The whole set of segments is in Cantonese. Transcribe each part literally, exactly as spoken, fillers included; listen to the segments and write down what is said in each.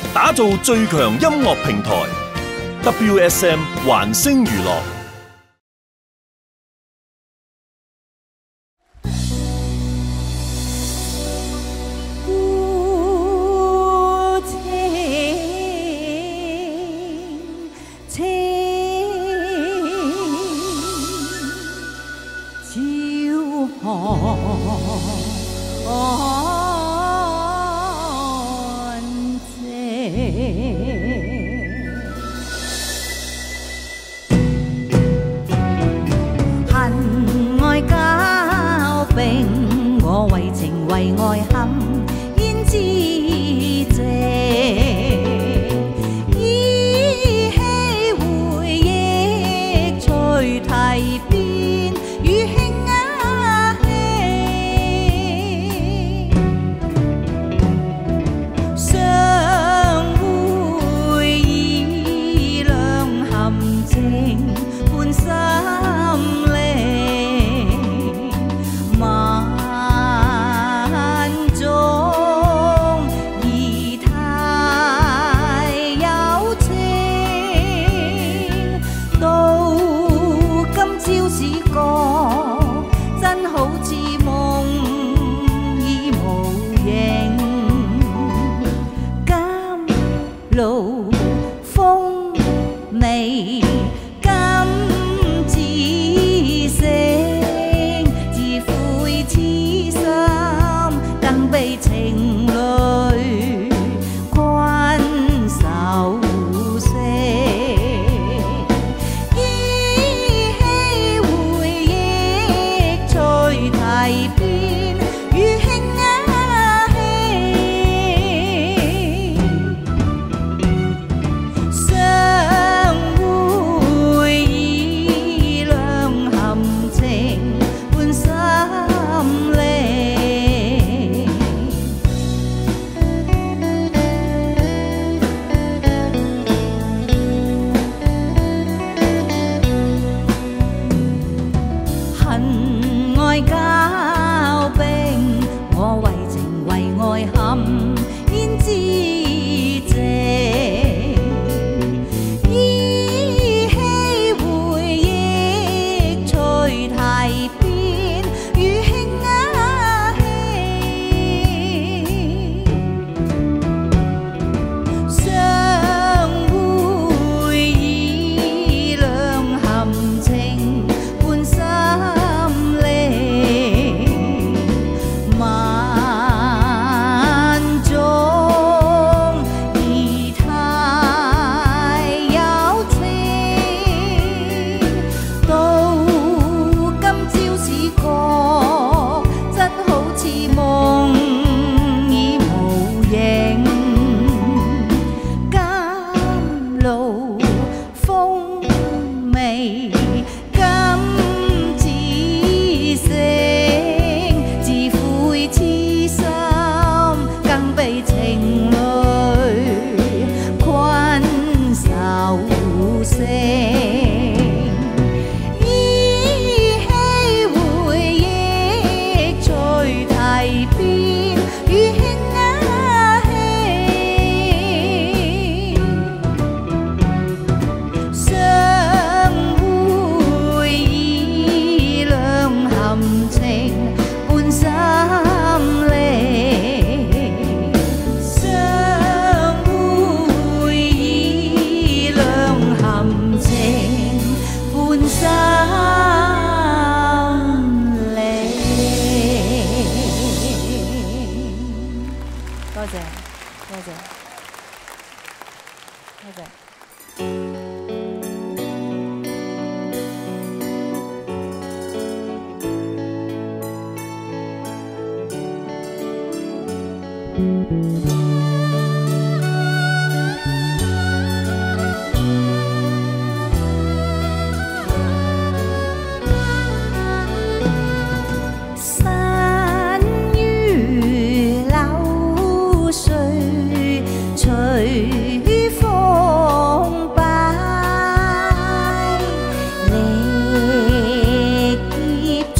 打造最強音樂平台 W S M 環聲娛樂。 為愛堪煙之靜，依稀回憶隨堤邊與輕啊輕，相會已兩陷阱半心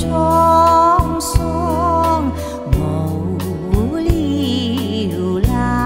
無聊賴。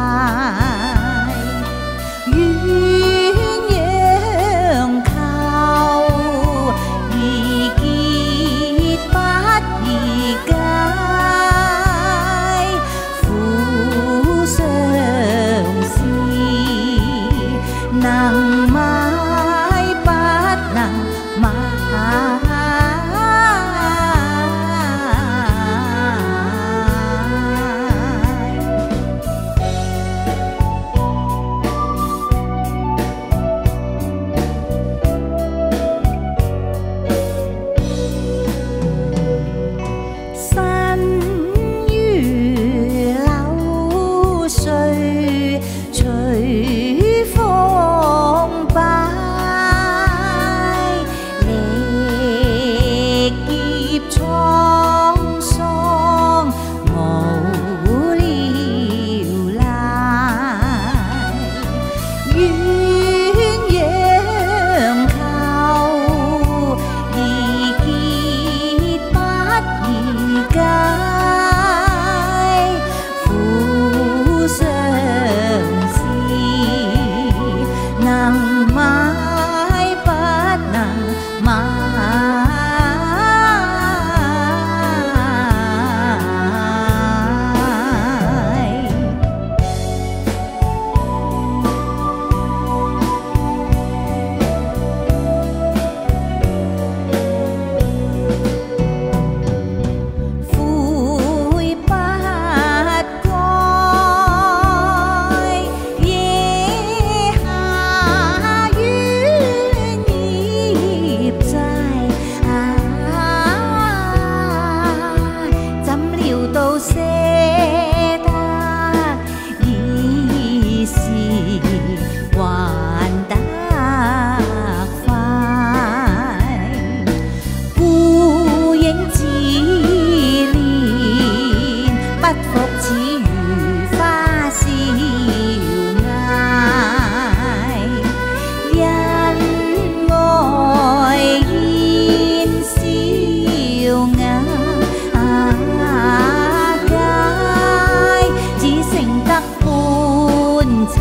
殘，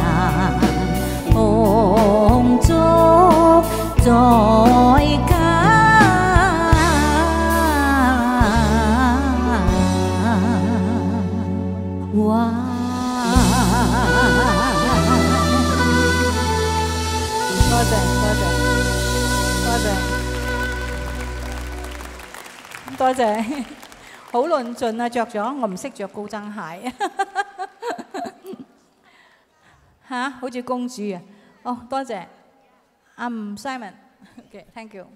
紅燭在家。哇！多謝多謝多謝多謝，好論盡啊！着咗我唔識着高踭鞋嚇，好似公主啊！哦，多謝阿吳 Simon，OK，thank you。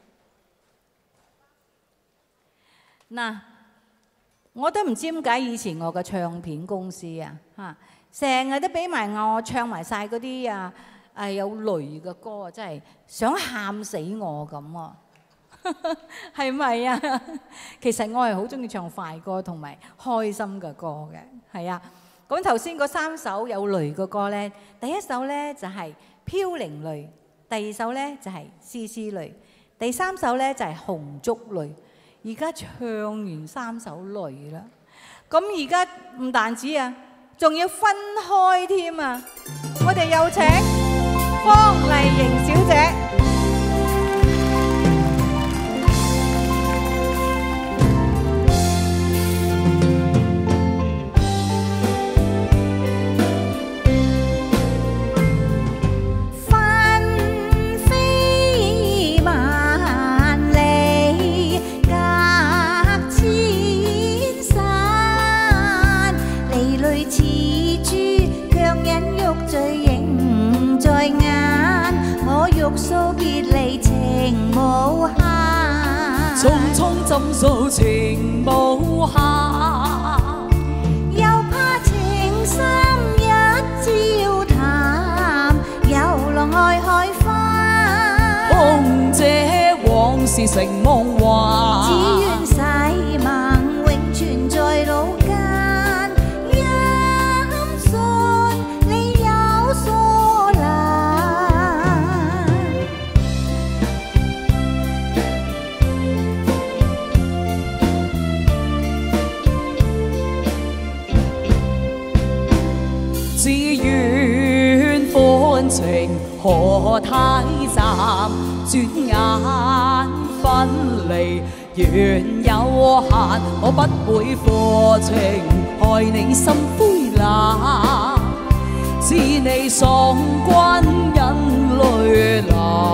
嗱，我都唔知點解以前我嘅唱片公司啊嚇，成日都俾埋我唱埋晒嗰啲啊誒有雷嘅歌啊，真係想喊死我咁啊！係咪啊？其實我係好中意唱快歌同埋開心嘅歌嘅，係啊。咁頭先嗰三首有雷嘅歌呢，第一首呢就係、是《飄零淚》，第二首呢就係、是《絲絲淚》，第三首呢就係、是《紅燭淚》。而家唱完三首雷啦，咁而家唔單止啊，仲要分開添啊！我哋有請方麗瑩小姐。訴別離情無限， 匆匆怎訴情無限， 又怕情深一朝淡，遊浪愛海花。 空這往事成夢幻， 只願誓盟永存在腦間。 只願歡情何太暫，轉眼分離緣有限，我不會負情害你心灰冷，知你喪君引淚流。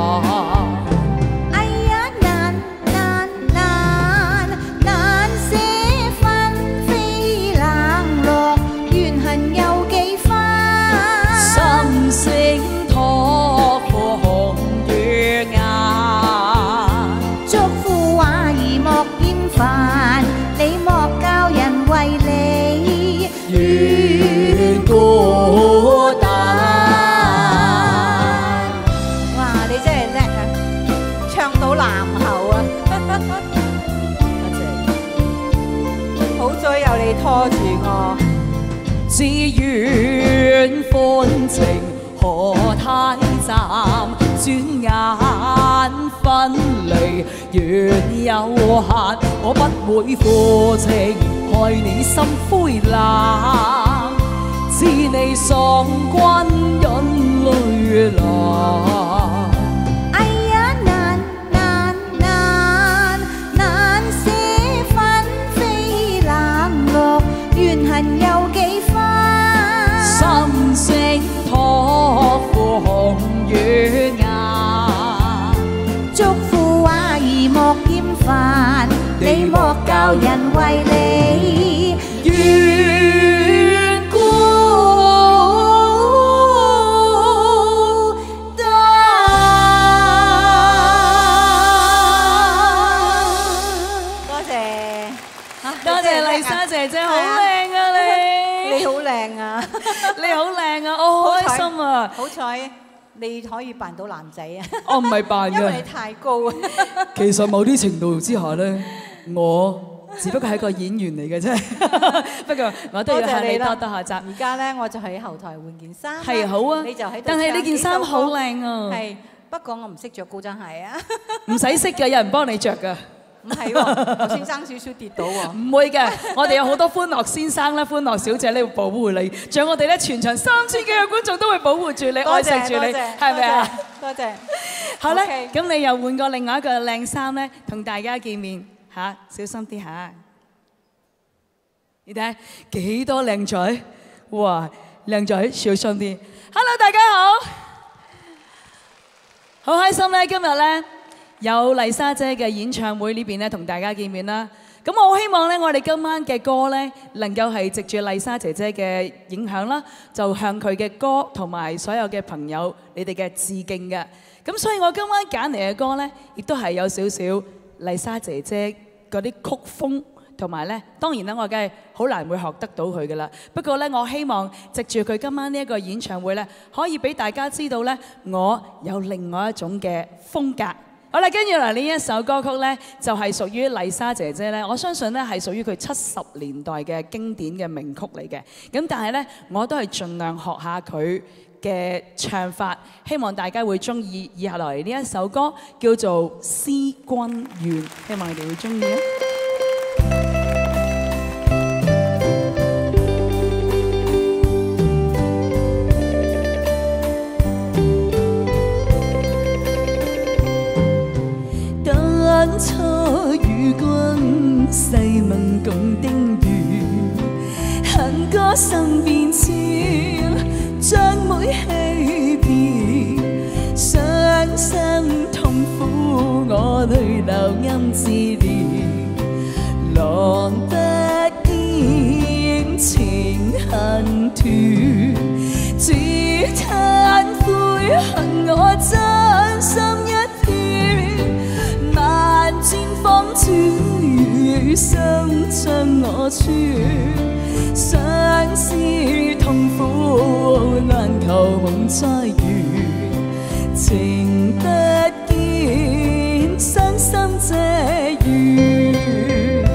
拖住我， 只願歡情何太暫，轉眼分離緣有限，我不會負情害你心灰冷，知你喪君引淚流。 怨恨有幾番， 心聲託付紅與顏， 祝福話兒莫厭煩，你莫教人為你怨孤單。多謝， 多謝麗莎姐姐，好靚啊你！ 你好靚啊！ 你好靚啊！我好開心啊！ 好彩你可以扮到男仔啊！ 我唔係扮嘅， 因為你太高啊！ 其實某啲程度之下咧，我只不過係一個演員嚟嘅啫。不過我都要向你多多學習。 而家咧我就喺後台換件衫。 係好啊！ 你就喺度。 但係呢件衫好靚啊！ 係，不過我唔識着高踭鞋啊。 唔使識嘅，有人幫你着㗎。 唔係喎，頭先爭少少跌到喎。 唔會嘅，我哋有好多歡樂先生咧、歡樂小姐咧會保護你，仲有我哋咧全場三千幾個觀眾都會保護住你、愛惜住你，係咪啊？ 多謝。 好咧，咁你又換過另外一個靚衫咧，同大家見面嚇，小心啲嚇。你睇幾多靚仔，哇！靚仔小心啲。Hello， 大家好，好開心咧，今日咧有麗莎姐嘅演唱會呢邊咧同大家見面啦。咁我好希望咧，我哋今晚嘅歌咧能夠係藉住麗莎姐姐嘅影響啦，就向佢嘅歌同埋所有嘅朋友你哋嘅致敬嘅。咁所以我今晚揀嚟嘅歌咧，亦都係有少少麗莎姐姐嗰啲曲風。同埋咧，當然啦，我梗係好難會學得到佢噶啦。不過咧，我希望藉住佢今晚呢一個演唱會咧，可以俾大家知道咧，我有另外一種嘅風格。好啦，跟住嚟呢一首歌曲咧，就係屬於麗莎姐姐咧，我相信咧係屬於佢七十年代嘅經典嘅名曲嚟嘅。咁但係咧，我都係盡量學下佢嘅唱法，希望大家會中意。以下來呢一首歌叫做《思君怨》，希望你哋會中意啊！ 當初與君誓盟共定緣，恨歌心變遷，將每欺騙，傷心痛苦我淚流暗自憐，郎不見情恨斷，只嘆悔恨我真心一片，萬千風轉雨心將我穿，相思痛苦難求夢再圓，情不見傷心這緣。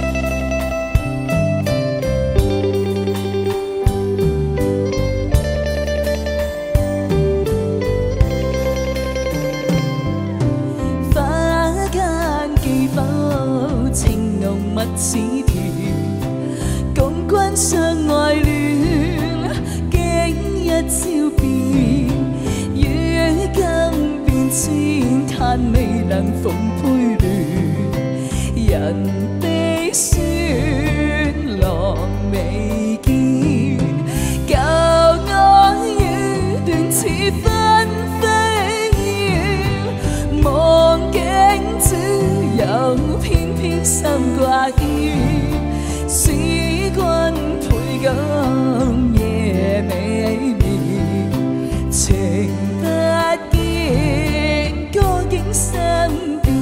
似團共君相愛戀，經一朝變，於今變遷，嘆未能逢配聯，人悲酸郎未見，舊愛與斷似分飛燕，夢境只有偏偏心掛牽，使君倍感夜未眠，情不見歌境生變。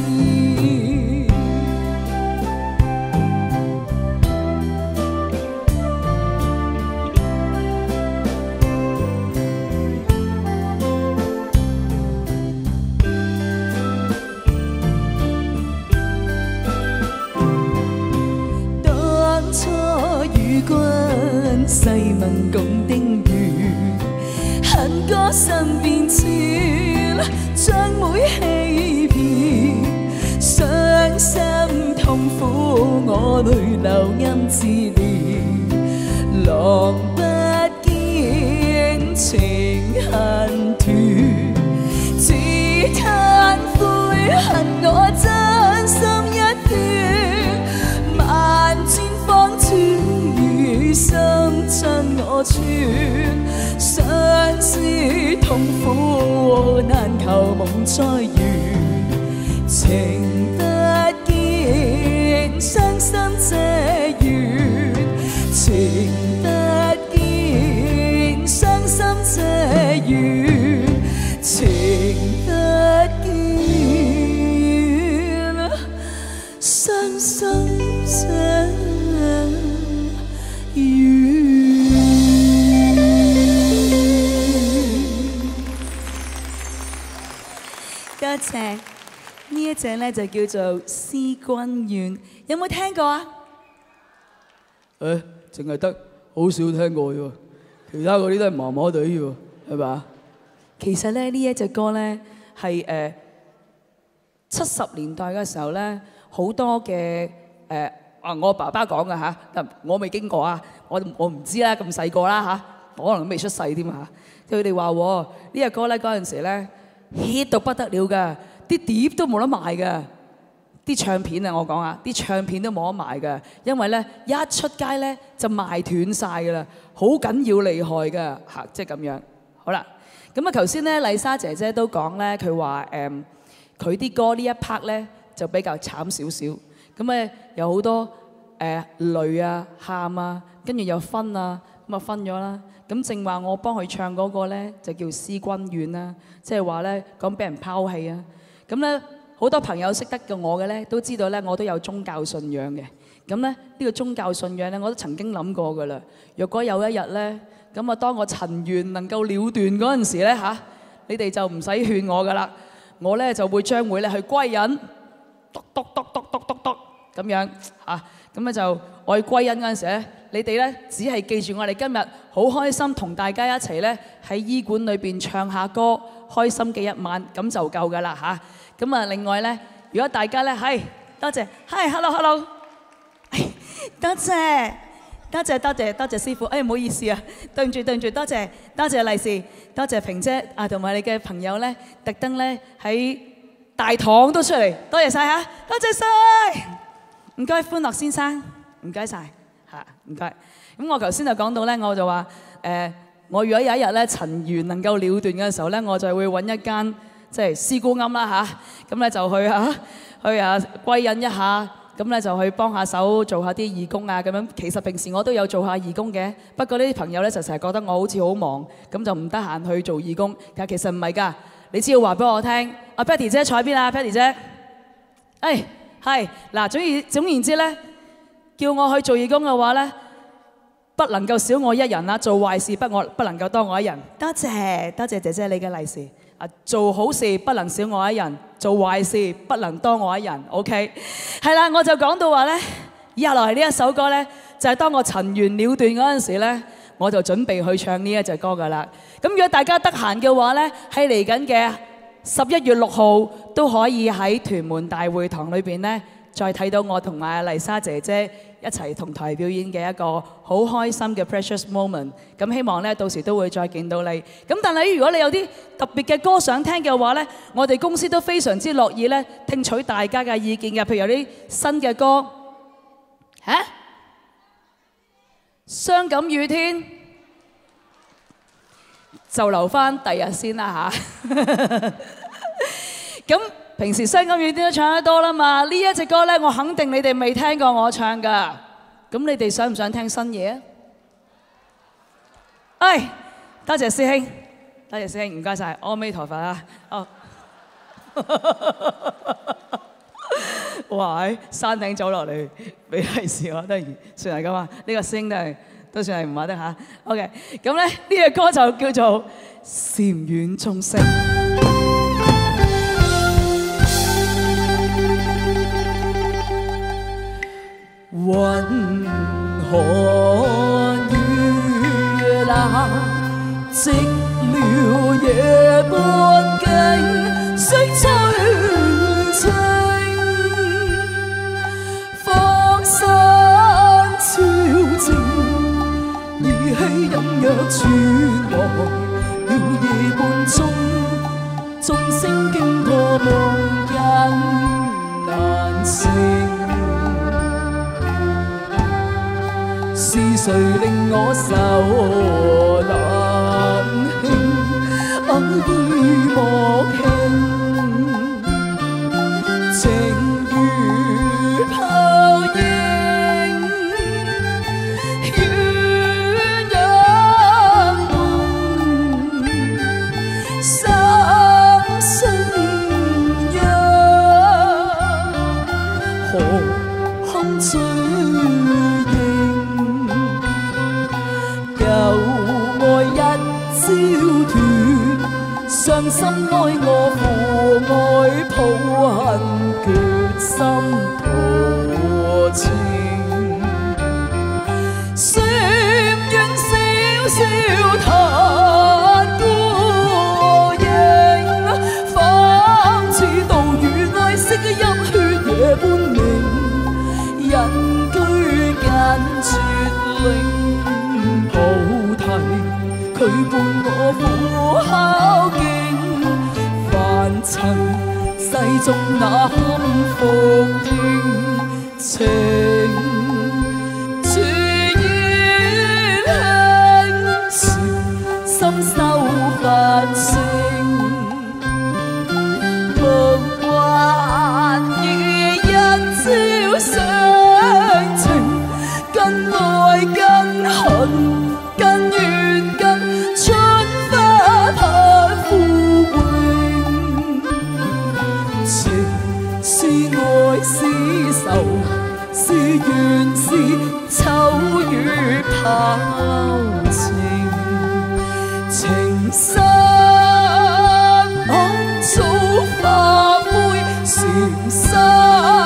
誓盟共定緣，恨歌心變遷，將每欺騙，傷心痛苦我淚流暗自憐，郎不見情恨斷，只嘆悔恨我真心一片，萬千芳轉雨心將我穿，相思痛苦難求夢再圓，情不見傷心這緣，情不見傷心這緣，情不見傷心這緣。 多謝，呢一隻咧就叫做《思君怨》，有冇聽過啊？ 誒，淨係得好少聽過喎，其他嗰啲都係麻麻地喎，係嘛？ 其實咧呢一隻歌咧係誒七十年代嘅時候咧， 好多嘅誒啊！我爸爸講嘅嚇，但我未經過啊，我我唔知啦，咁細個啦嚇，我可能都未出世添嚇。佢哋話喎，呢隻歌咧嗰陣時咧 hit 到不得了㗎，啲碟都冇得賣㗎，啲唱片啊我講啊，啲唱片都冇得賣㗎，因為咧一出街咧就賣斷晒㗎啦，好緊要厲害㗎嚇，即係咁樣。好啦，咁啊頭先咧麗莎姐姐都講咧，佢話誒佢啲歌呢一 part 咧就比較慘少少，咁誒有好多誒淚啊、喊啊，跟住又分啊，咁啊分咗啦。咁正話我幫佢唱嗰個咧就叫《思君怨》啦，即係話咧講俾人拋棄啊。咁咧好多朋友識得嘅我嘅咧都知道咧，我都有宗教信仰嘅。咁咧呢個宗教信仰咧，我都曾經諗過㗎啦。若果有一日咧，咁啊當我塵緣能夠了斷嗰陣時咧嚇，你哋就唔使勸我㗎啦。我咧就會將會咧去歸隱，篤篤篤篤篤篤篤咁樣嚇。咁咧就我去歸隱嗰陣時咧，你哋咧只係記住我哋今日好開心同大家一齊咧喺醫館裏邊唱下歌，開心嘅一晚，咁就夠㗎啦嚇。咁啊另外咧，如果大家咧係多謝，係 hello hello， 多謝多謝多謝多謝師傅，誒唔好意思啊，對唔住對唔住，多謝多謝利是，多謝萍姐啊，同埋你嘅朋友咧，特登咧喺大堂都出嚟，多謝晒嚇，多謝晒。唔該，歡樂先生，唔該晒，嚇，唔該。咁我頭先就講到咧，我就話誒、呃，我如果有一日咧塵緣能夠了斷嘅時候咧，我就會揾一間即係師姑庵啦嚇，咁咧就去嚇去啊歸隱一下，咁咧就去幫下手做下啲義工啊咁樣。其實平時我都有做下義工嘅，不過呢啲朋友咧就成日覺得我好似好忙，咁就唔得閒去做義工。但係其實唔係㗎，你只要話俾我聽。阿 Patty 姐坐喺邊啊 ？Patty 姐，誒。係嗱，總言總言之咧，叫我去做義工嘅話咧，不能夠少我一人啦。做壞事不我不能夠多我一人。多謝多謝姐姐你嘅利是啊！做好事不能少我一人，做壞事不能多我一人。OK， 係啦，我就講到話咧，以下落嚟呢一首歌咧，就係當我塵緣了斷嗰陣時咧，我就準備去唱呢一隻歌噶啦。咁如果大家得閒嘅話咧，喺嚟緊嘅十一月六號都可以喺屯門大會堂裏邊咧，再睇到我同埋麗莎姐姐一齊同台表演嘅一個好開心嘅 Precious Moment。咁希望咧到時都會再見到你。咁但係如果你有啲特別嘅歌想聽嘅話咧，我哋公司都非常之樂意咧聽取大家嘅意見嘅。譬如有啲新嘅歌，嚇、啊，傷感雨天就留翻第日先啦嚇。咁平時傷感雨天都唱得多啦嘛，呢一隻歌咧，我肯定你哋未聽過我唱噶。咁你哋想唔想聽新嘢啊？哎，多謝師兄，多謝師兄，唔該晒，阿彌陀佛啊！哦，哇！喺山頂走落嚟俾利是我，當然算係咁啊。呢個師兄都係都算係唔話得嚇。OK， 咁咧呢隻歌就叫做禪院鐘聲。 雲寒雨冷，寂寥夜半徑，色翠青。荒山超靜，依稀隱約傳來了夜半鐘，鐘聲驚破夢人難醒。是誰令我受難輕？愛意莫輕，情如泡影，鸳鸯夢，三生約，何堪追？傷心愛我父愛抱恨，決心圖情。禪院小小彈孤影，仿似杜宇哀惜泣血夜半明。 塵，世俗那堪復應情，自然輕潮，心收不清。相情更愛更恨更怨更春花盼枯榮，情是愛是愁是緣是秋雨拋情，情深早化灰禪心。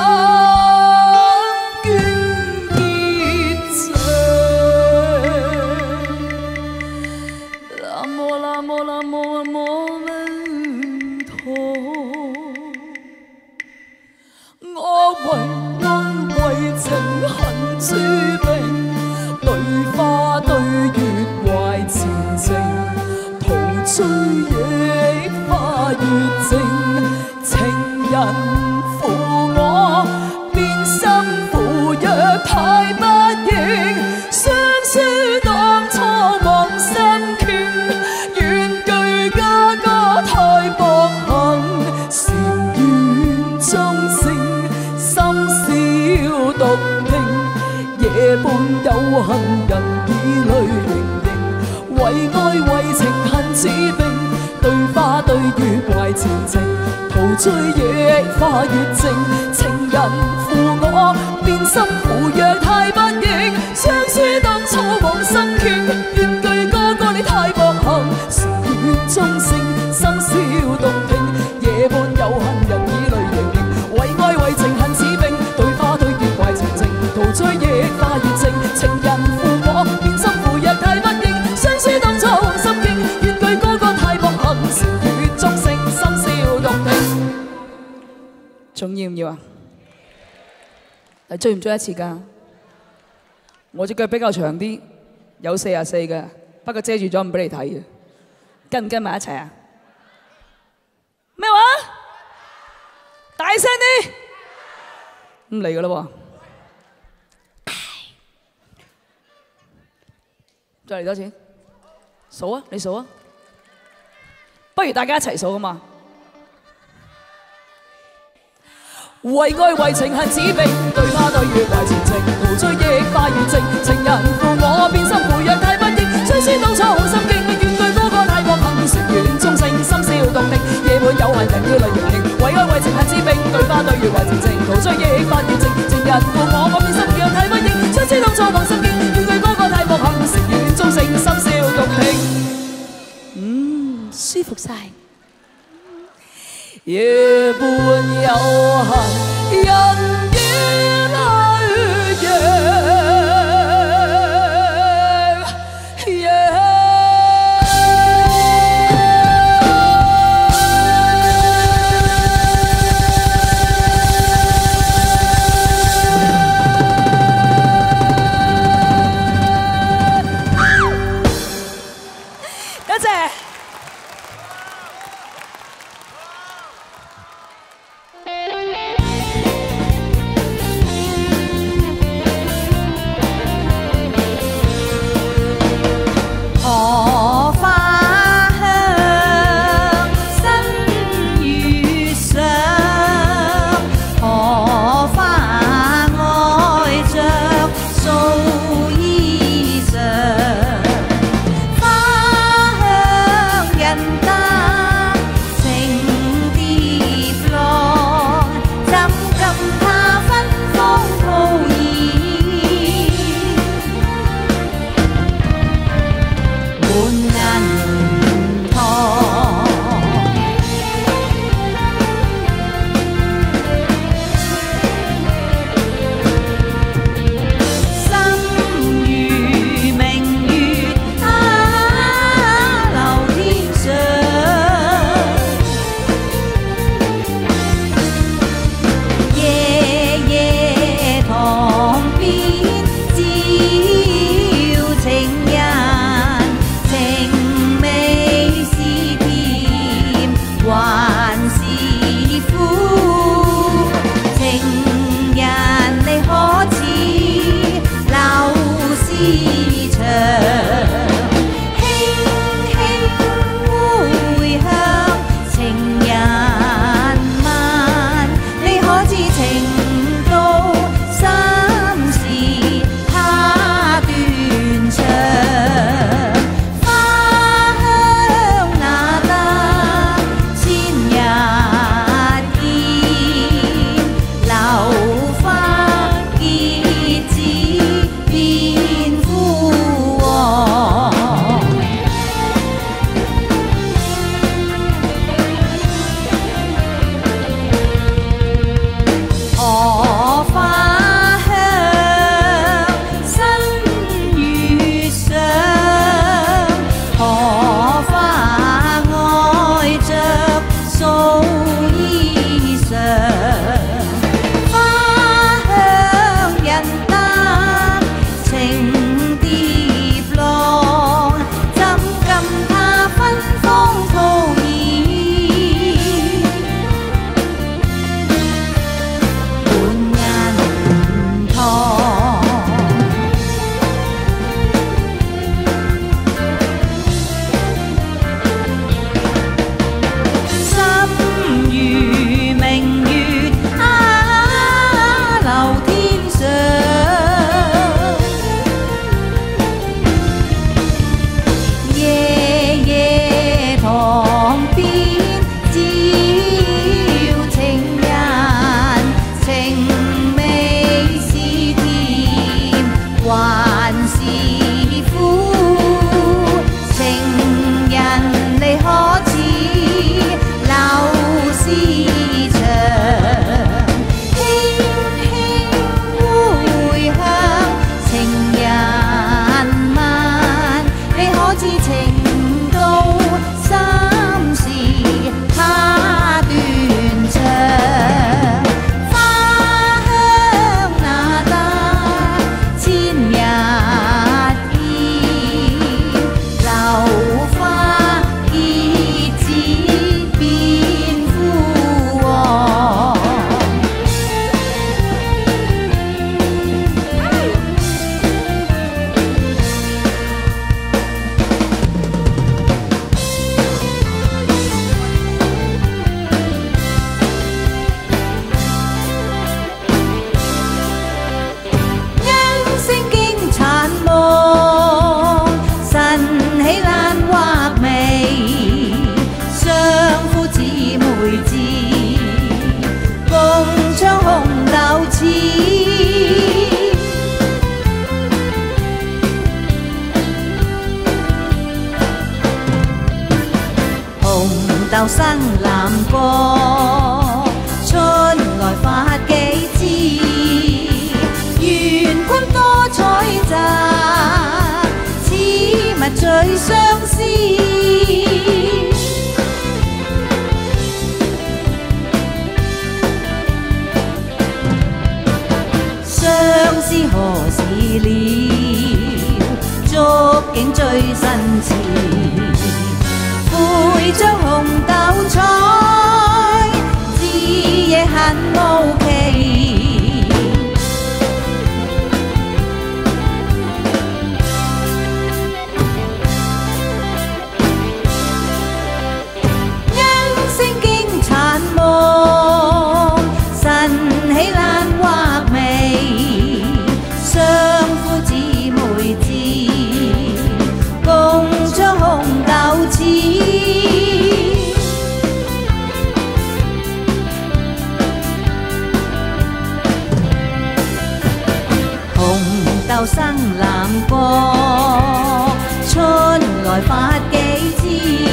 注定對花對月懷前程，陶醉亦花月靜，情人負我變心負若太不應，相書當初望心傾，願句家家太薄幸，禪院中聲深宵獨夜半有恨人以淚盈盈，為愛為情恨似冰，對花對月懷前程，陶醉亦花月靜，情人負我變心負若太不應，相書當初往心傾，願句歌歌你太薄幸，禪院中聲深宵獨聽，夜半有恨人以淚盈盈，為愛為情恨似冰，對花對月懷前程，陶醉亦花月靜，情人負我變心負若太不應，相書當初往心傾，願句歌歌太薄幸，禪院中聲深宵獨聽。仲要唔要啊？嚟追唔追一次㗎？我隻腳比較長啲，有四十四嘅，不過遮住咗唔俾你睇嘅。跟唔跟埋一齊啊？咩話？大聲啲！咁嚟㗎啦喎！再嚟多次，數啊！你數啊！不如大家一齊數啊嘛！為愛為情恨似冰，對花對月懷前程，陶醉亦花月靜，情人負我變心負若太不應，相書當初好心經，願句歌歌太薄幸，禪院中聲深宵獨聽，夜半有恨人以淚盈盈，為愛為情恨似冰，對花對月懷前程，陶醉亦花月靜，情人負我我變心負若太不應，相書當初好心經，願句歌歌太薄幸，禪院中聲深宵獨聽，嗯，舒服晒。夜半有恨人以淚盈盈。多謝。 豆生南國，春來發幾枝，願君多採摘，此物最相思。相思何時了？觸景最新潮。會將紅豆採，枝野很無期。鶯聲驚殘夢，晨起懶畫眉，雙夫姊妹節，共將紅豆切。豆生南國，春來發幾枝，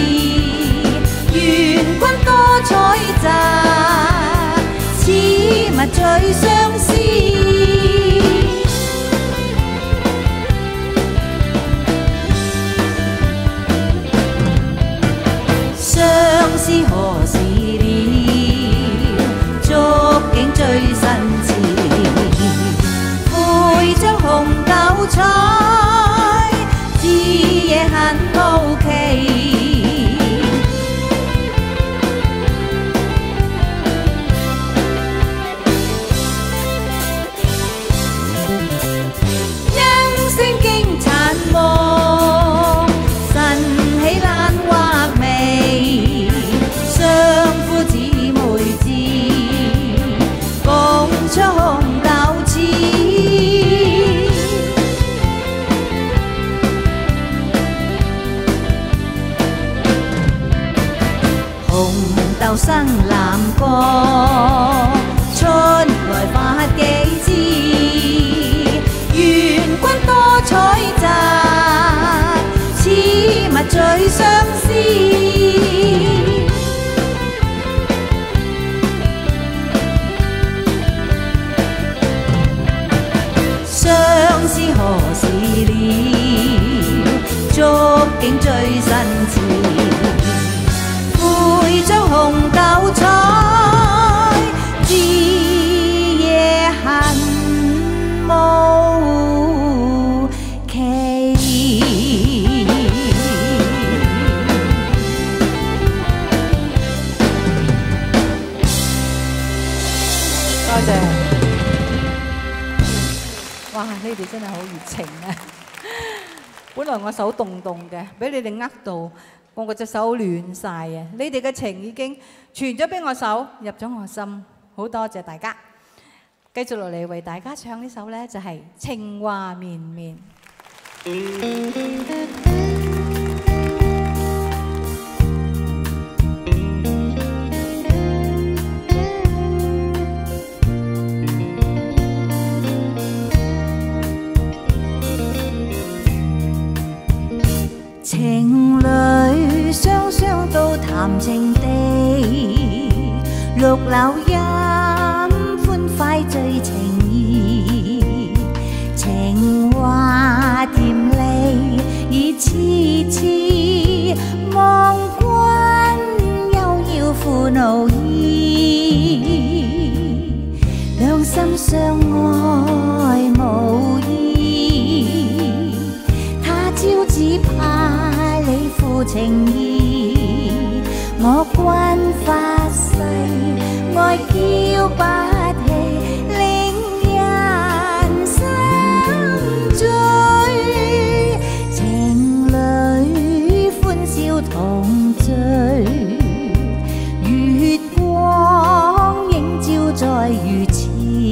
願君多採摘，此物最相思。相思何時了？觸景最新潮。會將紅豆採，枝野很無期。鶯聲驚殘夢，晨起懶畫眉，雙夫姊妹節，共將紅豆切。豆生南國，春來發幾枝，願君多採摘，此物最相思。相思何時了？觸景最新潮。會將紅豆採，枝野很無期。多謝。哇！你哋真係好熱情啊！本來我手凍凍嘅，俾你哋呃到。我個隻手暖晒啊！你哋嘅情已經傳咗俾我手，入咗我心，好多謝大家。繼續落嚟為大家唱呢首呢，就係、是《情話綿綿》。情侶雙雙都談情地，綠柳蔭歡快最情意，情話甜膩已痴痴，望君悠悠負奴衣，兩心相愛無異，他朝只怕你負情意，我君發誓愛嬌不棄，令人心醉，情侶歡笑同醉，月光映照在魚池，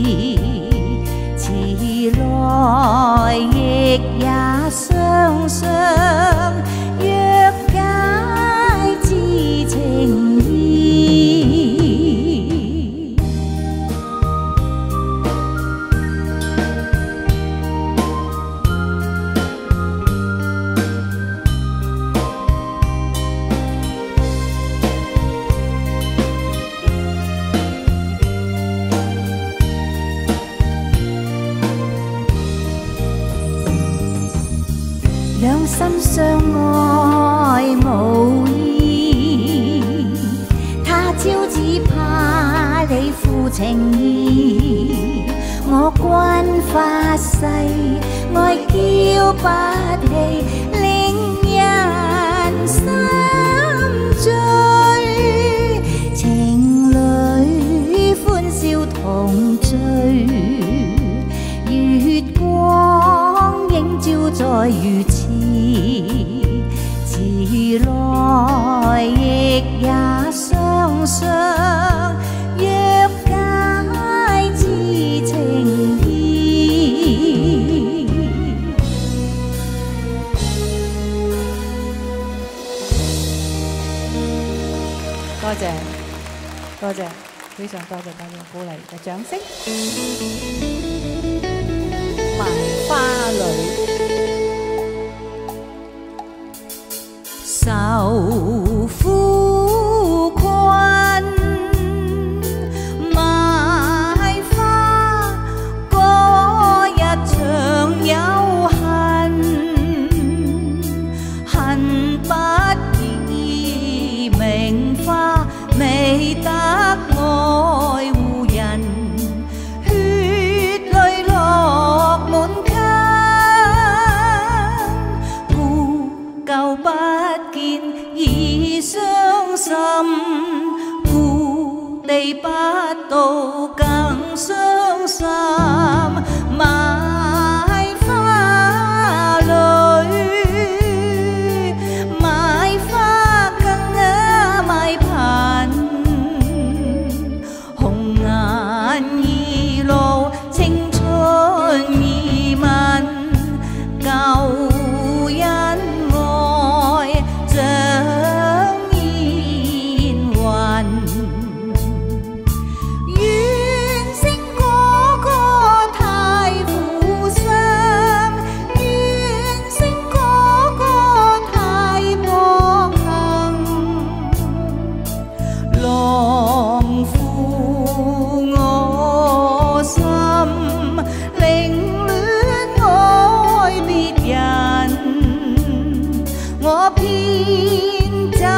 遲來亦也雙雙若解知情意。 情意，我君發誓，愛嬌不棄，令人心醉。情侶歡笑同聚，月光映照在魚池，遲來亦也雙雙。 多謝，多謝，非常多謝大家鼓勵嘅掌聲。賣花女， 受苦困，賣花嗰一場有恨，恨不易名花。 未得愛護人，血淚落滿襟，故舊不見已傷心，故地不到更傷心。賣花女，賣花更加賣貧。 青春已問，舊恩愛像煙雲。怨聲嗰個太負心，怨聲嗰個太薄幸，浪負我心。 我偏走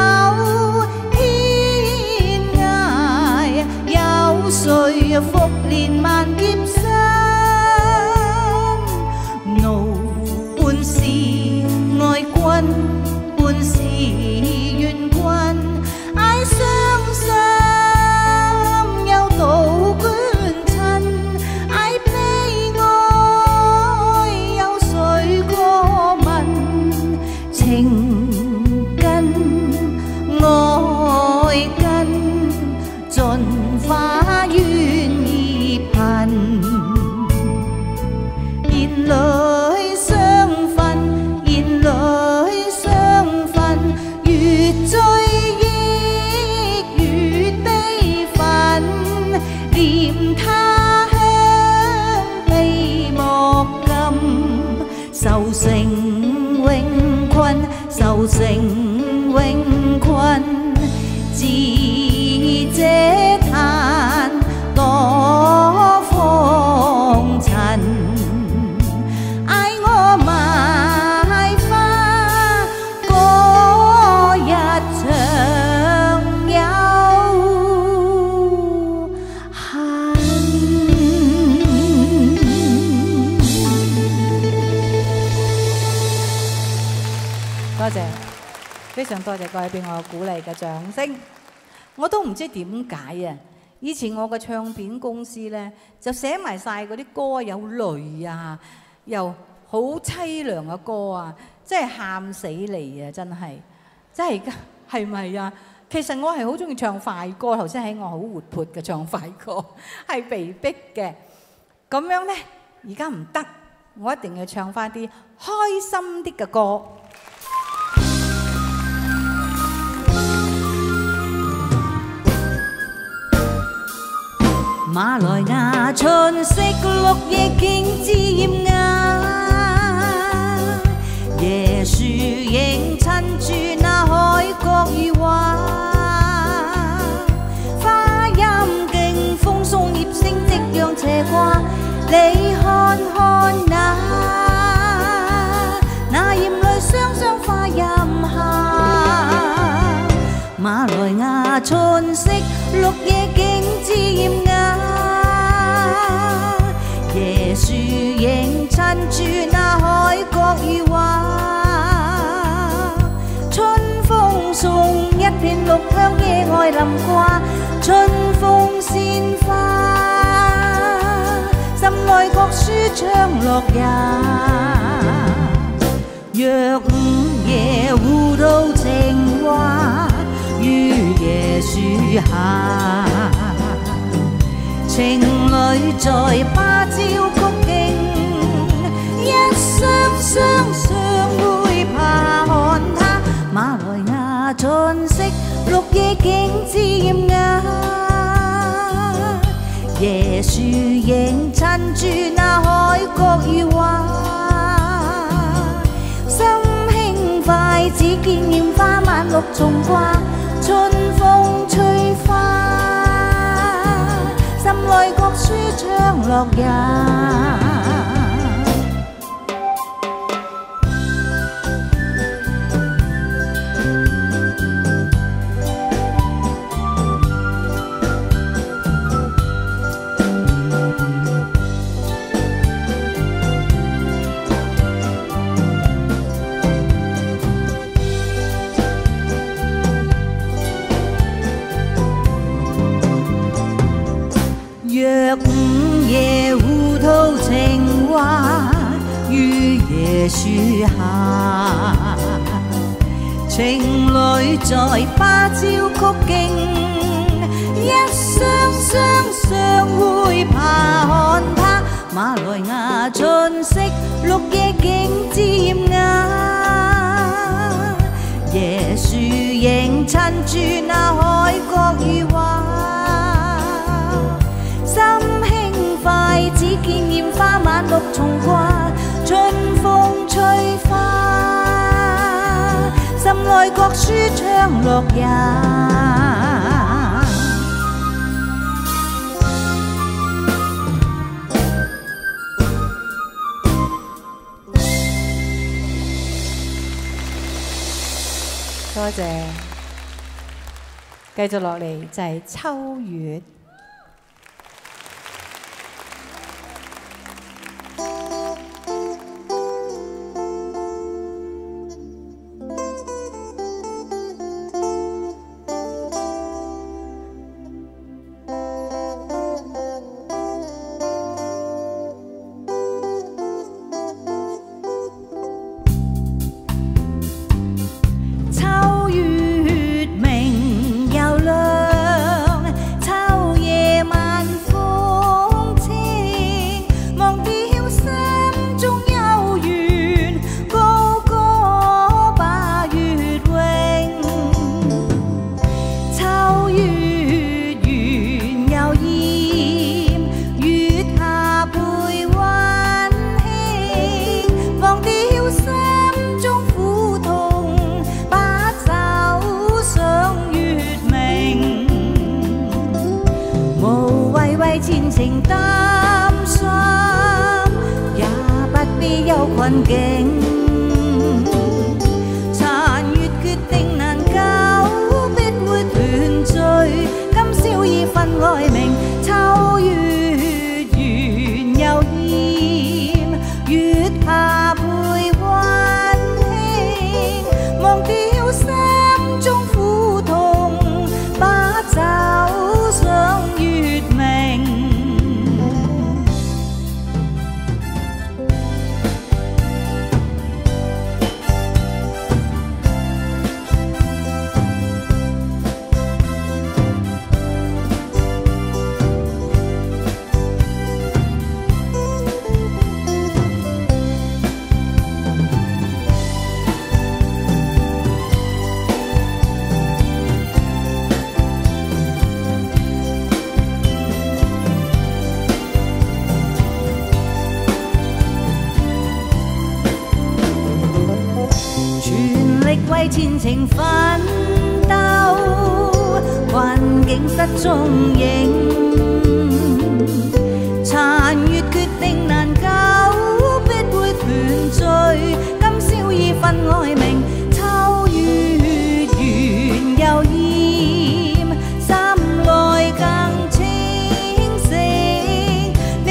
天涯，有誰復憐萬劫身？怒半是愛君，半是怨君，愛傷心又道捐親，愛悲哀有誰過問？情。 愛根盡化怨意貧，眼淚相分，眼淚相分，越追憶越悲憤，念他鄉悲莫禁，愁成永困，愁成永困。 自這壇多風塵，愛我賣花嗰一場有恨。 多謝，非常多謝各位俾我鼓勵嘅掌聲。 我都唔知點解啊！以前我個唱片公司咧就寫埋晒嗰啲歌有淚啊，又好凄涼嘅歌啊，真係喊死你啊！真係，真係係咪啊？其實我係好中意唱快歌，頭先喺我好活潑嘅唱快歌，係被逼嘅。咁樣咧，而家唔得，我一定要唱翻啲開心啲嘅歌。 馬來亞春色綠野景致豔雅，椰樹影襯住那海角如畫，花音勁風送葉聲夕陽斜掛，你看看那那豔淚雙雙花蔭下，馬來亞春色綠野景致豔雅。 椰樹影襯住那海角與畫，春風送一片綠香，野外淋掛，春風鮮花，心內各舒暢樂也。若午夜互道情話，於椰樹下，情侶在芭蕉曲徑，一雙雙相會爬看他。馬來亞盡色綠野景致豔雅，椰樹影襯住那海角與畫，心輕快只見豔花萬綠重掛，春風吹花，心內各舒暢樂也。若午夜互道情話，於椰樹下，情侶在芭蕉曲徑，一雙雙相會爬看他。馬來亞盡色綠野景致豔雅，椰樹影襯住那海角與畫，心輕快只見豔花萬綠重掛，春風吹花，心內各舒暢樂也。 多謝，繼續落嚟就係秋月。前程擔心，也不必憂困境。殘月決定難久，必會團聚。今宵已分愛明，秋月圓又豔，月下配溫馨，忘掉心中苦痛，把酒上月明。為前程奮鬥，困境失蹤影。殘月決定難久，必會團聚。今宵已分愛明，秋月圓又豔，心內更清醒。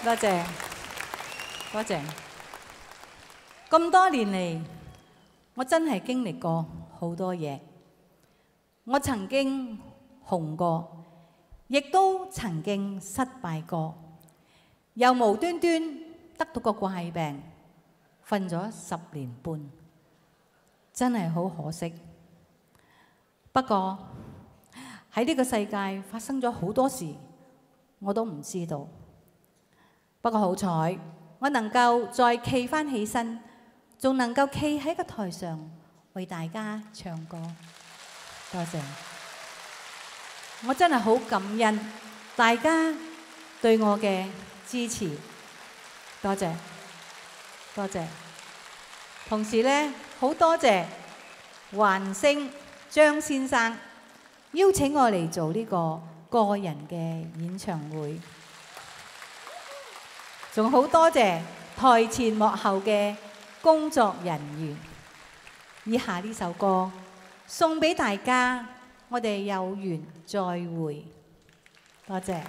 多謝，多謝。咁多年嚟，我真係經歷過好多嘢。我曾經紅過，亦都曾經失敗過，又無端端得到個怪病，瞓咗十年半，真係好可惜。不過喺呢個世界發生咗好多事，我都唔知道。不過好彩，我能夠再企返起身，仲能夠企喺個台上為大家唱歌。多謝，我真係好感恩大家對我嘅支持。多謝，多謝。同時呢，好多謝環星張先生邀請我嚟做呢個個人嘅演唱會。仲好多謝台前幕後嘅工作人員。以下呢首歌送俾大家，我哋有緣再會。多謝。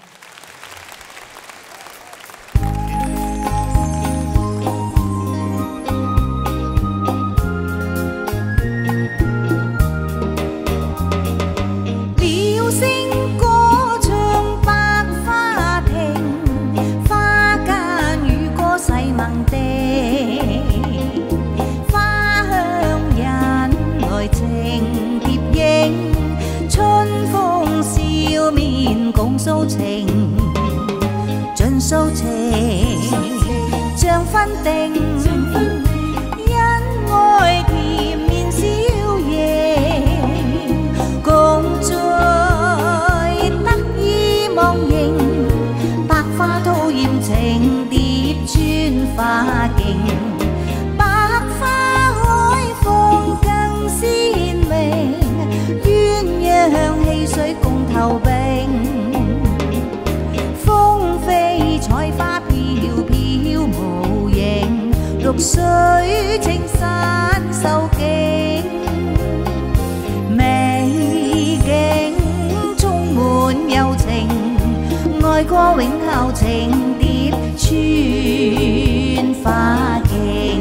訴情，盡訴情，像分定，恩愛甜面笑顏，共聚得意忘形，百花吐豔情蝶穿花徑，百花海放更鮮明，鴛鴦戲水共投並。彩花飄飄無形，綠水青山秀景，美景充滿柔情，愛過永後情蝶穿花徑。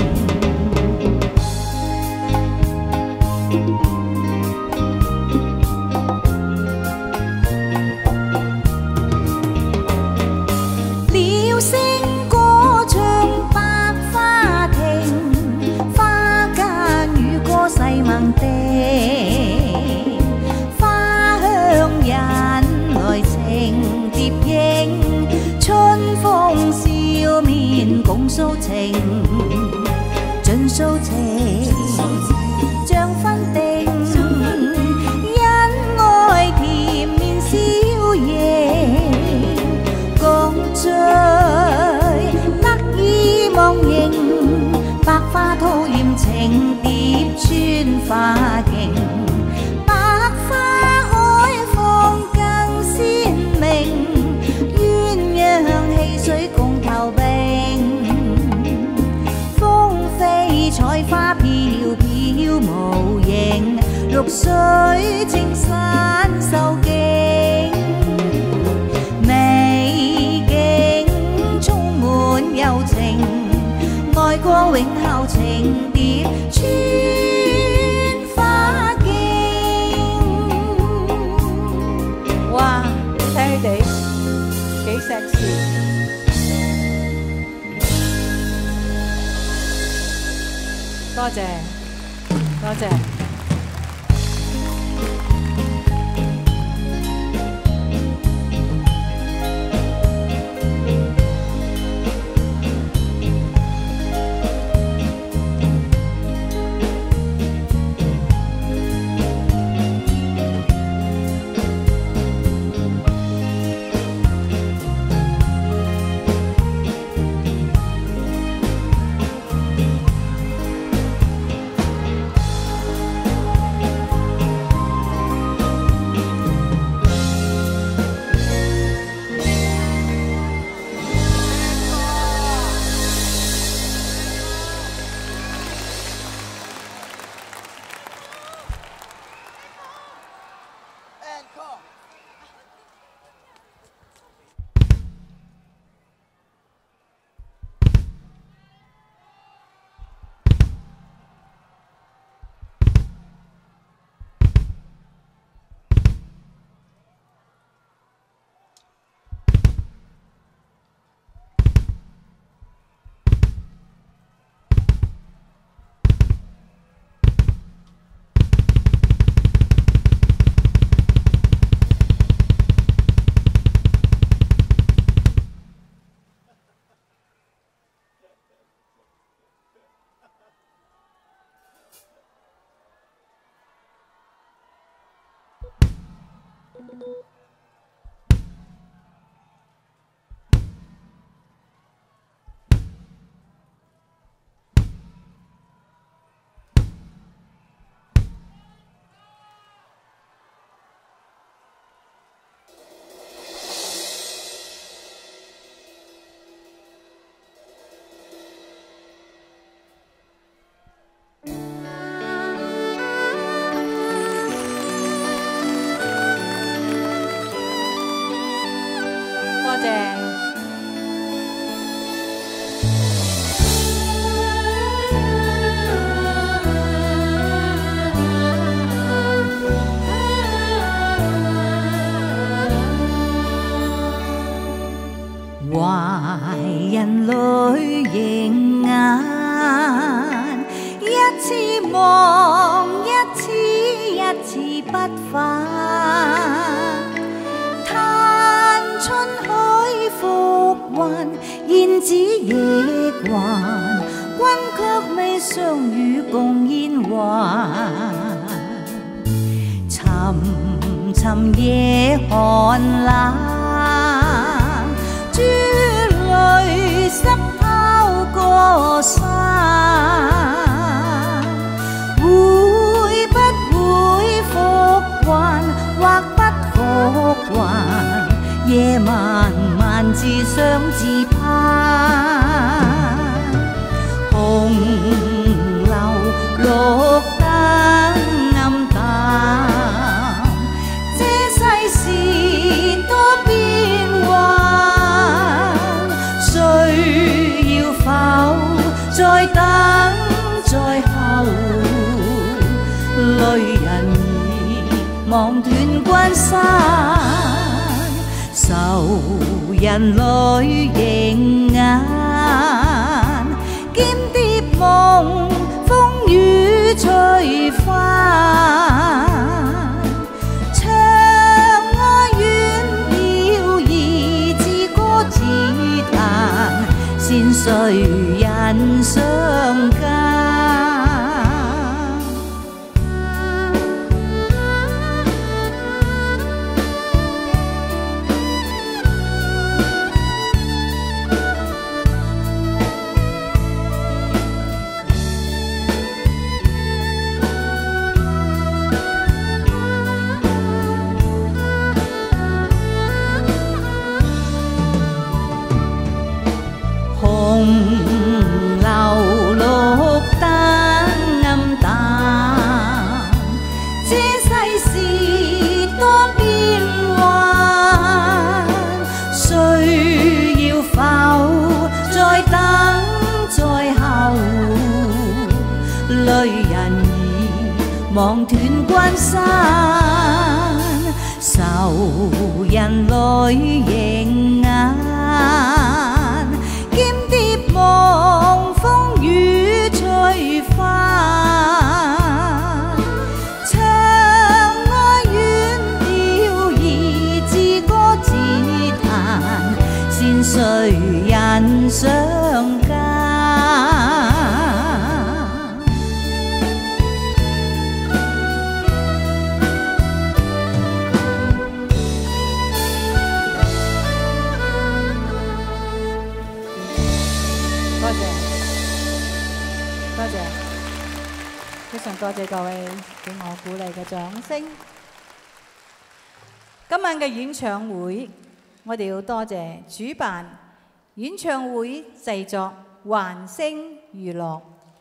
花香引來情蝶影，春風笑面共訴情，盡訴情，像分定，恩愛甜面笑顏，共聚得意忘形，百花吐豔情蝶穿花徑，百花海放更鮮明，鴛鴦戲水共投並，風飛彩花飄飄無形，綠水青山秀景，美景充滿柔情，愛過永後情蝶穿花徑。哇！你睇佢哋幾sexy，多謝多謝。 多謝。 懷人淚凝眼，一次望，一次一次不返。嘆春海復還，燕子亦還，君卻未相與共煙還。沉沉夜寒冷。珠淚濕透個衫，會不會復還，或不復還？夜漫漫自想自盼，紅樓綠燈暗淡，這世事多變幻。再等再候，淚人已望斷關山，愁人淚凝眼，兼疊夢風雨吹翻。長愛遠飄移，自歌自彈，羨誰人相間。望斷關山，愁人淚凝眼，兼疊夢風雨吹翻。長愛遠飄移，自歌自彈，羨誰人相間。 非常多謝各位俾我鼓勵嘅掌聲。今晚嘅演唱會，我哋要多謝主辦演唱會製作環星娛樂，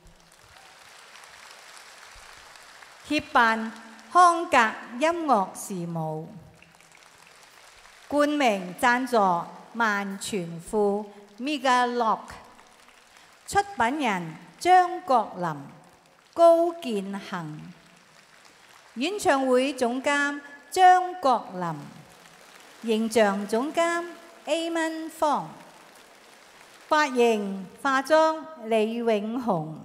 協辦康格音樂事務，冠名贊助萬全富 Mega Lock， 出品人張國林、高建恒，演唱會總監張國林，形象總監 Aman 方，髮型化妝李永雄，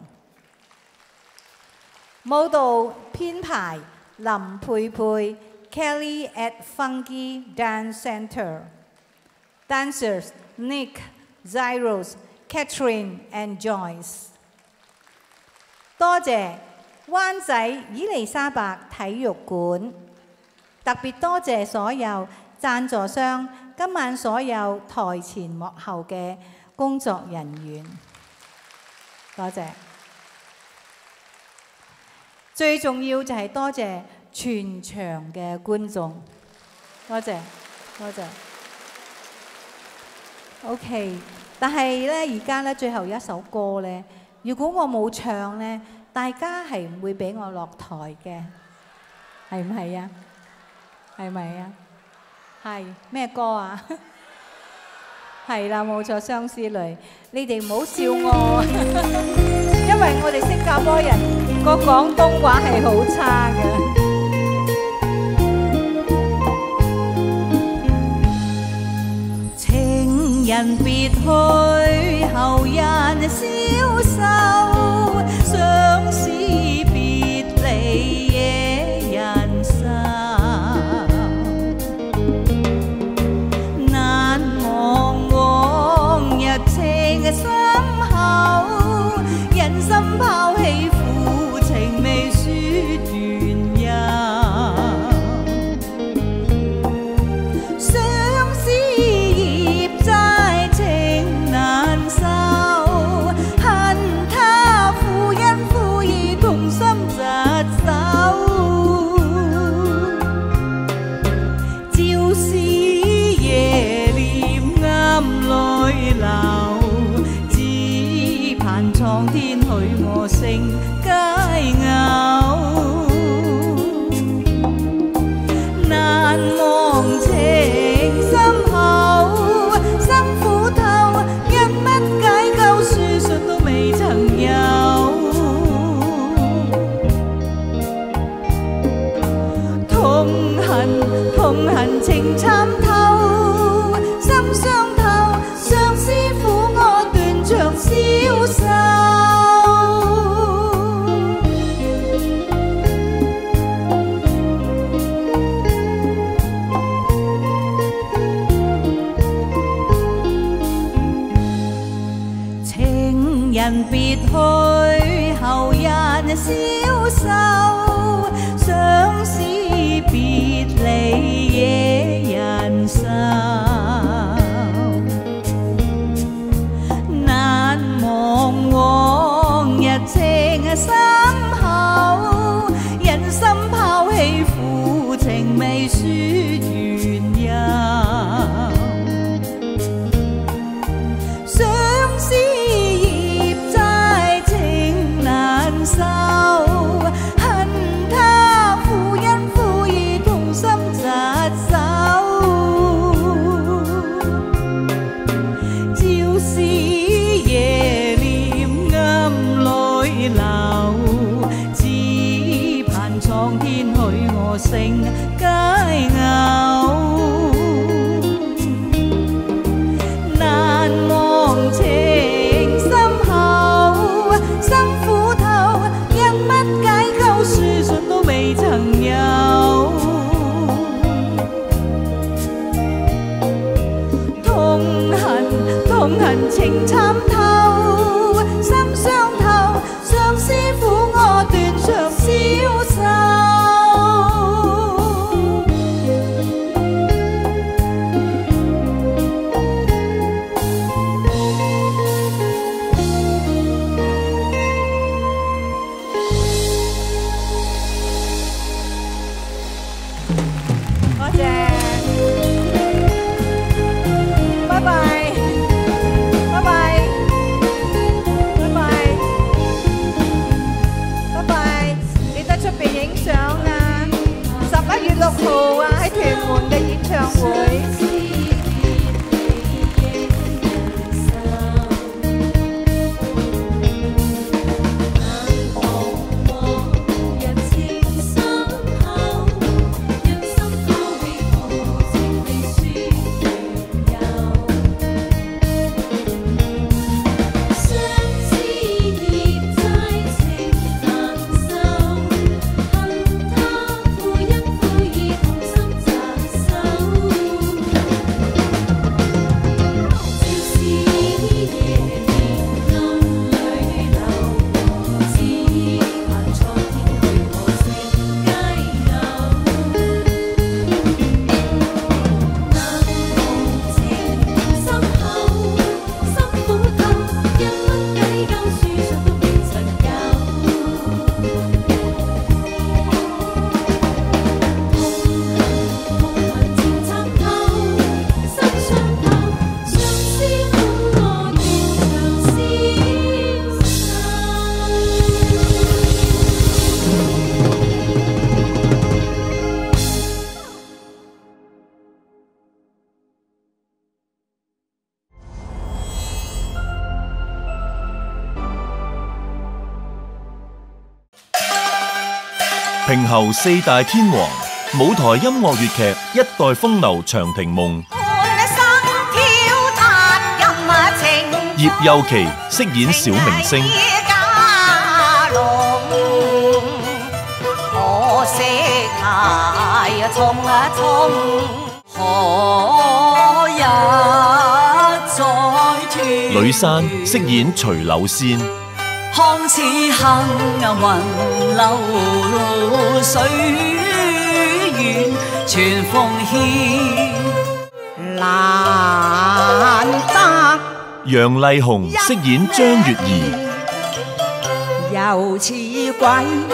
舞蹈編排林佩佩 Kelly at Funky Dance Center， Dancers Nick, Zyros, Catherine and Joyce。多謝灣仔伊利沙伯體育館、特特別多謝所有贊助商，今晚所有台前幕後嘅工作人員，多謝。最重要就係多謝全場嘅觀眾，多謝多謝。OK， 但係咧而家咧最後一首歌咧，如果我冇唱咧，大家係唔會俾我落台嘅，係唔係啊？係咪啊？係咩歌啊？係啦，冇錯，相思淚。你哋唔好笑我，因為我哋新加坡人個廣東話係好差嘅。 情人別去，後人消瘦，相思別離惹人愁。難忘往日情深厚，人心拋棄負情未說緣由。相思葉齋情難受，恨他負恩負義同心疾守。朝思夜念暗淚流，只盼蒼天許我成佳偶。難忘情深厚，心苦透，因乜解救書信都未曾有。痛恨痛恨情參透，心傷透，相思苦我斷腸消瘦。情人別去，後人消瘦，相思別離惹人愁。難忘往日情深厚，人心拋棄負情未說緣由。相思葉齋情難受，恨他負恩負義同心疾守。朝思夜念暗淚流，只盼蒼天許我成佳偶。難忘情深厚，心苦透，因乜解救書信都未曾有。痛恨痛恨情參透，心傷透，相思苦我斷腸消瘦。 多謝，拜拜，拜拜，拜拜，拜拜，記得出邊影相啊！十一月六號啊，喺屯門嘅演唱會。 恨他負恩負義同心疾守。 平喉四大天王，舞台音樂粵劇一代風流長亭夢。葉幼琪飾演小明星。呂珊飾演徐柳仙。 看似行雲流水遠，全奉獻難得。 楊麗紅飾演張月兒。 又似鬼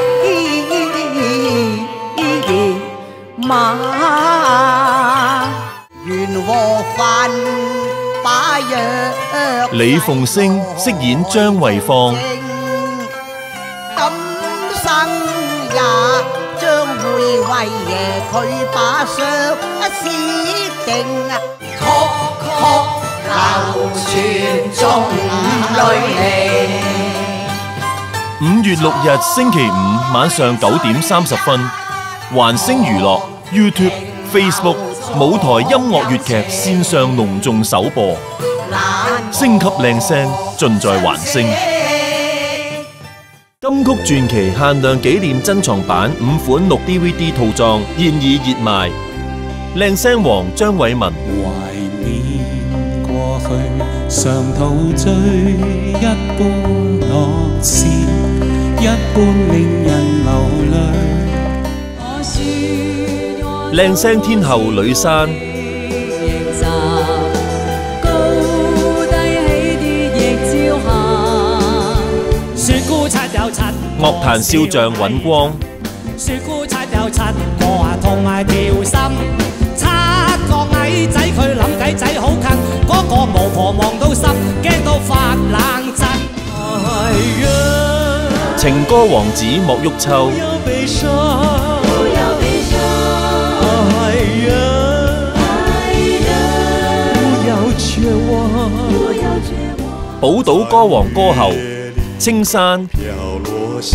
馬，緣和份把藥。 李鳳星飾演張惠芳。 今生也將會為爺佢把相思定，曲曲流傳眾淚離。 五月六日星期五晚上九點三十分，環星娛樂 YouTube、Facebook 舞台音樂粵劇線上隆重首播，星級靚聲盡在環星。金曲傳奇限量紀念珍藏版五款六 D V D 套裝現已熱賣。靚聲王張偉文。 懷念過去，常陶醉一般樂事，一般令人流淚。 靚聲天后呂珊。樂壇少將尹光。 雪姑擦又擦，我啊同埋條心。擦個矮仔佢諗計仔好近，嗰、那個巫婆望到心，驚到發冷震。哎呀！ 情歌王子莫旭秋。 不要悲傷，不要悲傷。哎呀！哎呀！不要絕望，不要絕望。 寶島歌王歌后青山。 下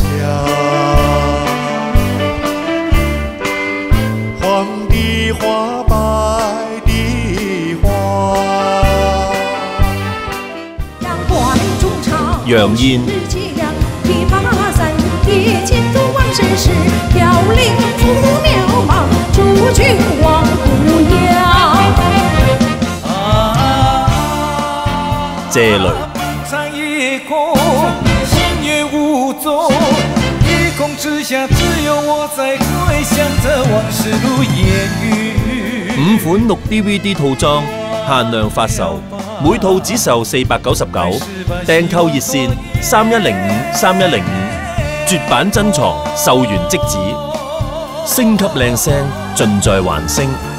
黃的花，白的花。 楊燕。謝雷。夜空之下，只有我在回想着往事如煙雨。五款六 D V D 套裝限量發售，每套只售四百九十九，訂購熱線三一零五三一零五，絕版珍藏，售完即止。星級靚聲盡在環星。